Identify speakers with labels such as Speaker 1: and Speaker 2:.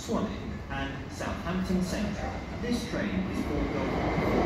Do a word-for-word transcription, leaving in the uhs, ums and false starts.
Speaker 1: Swanage and Southampton Central. This train is formed of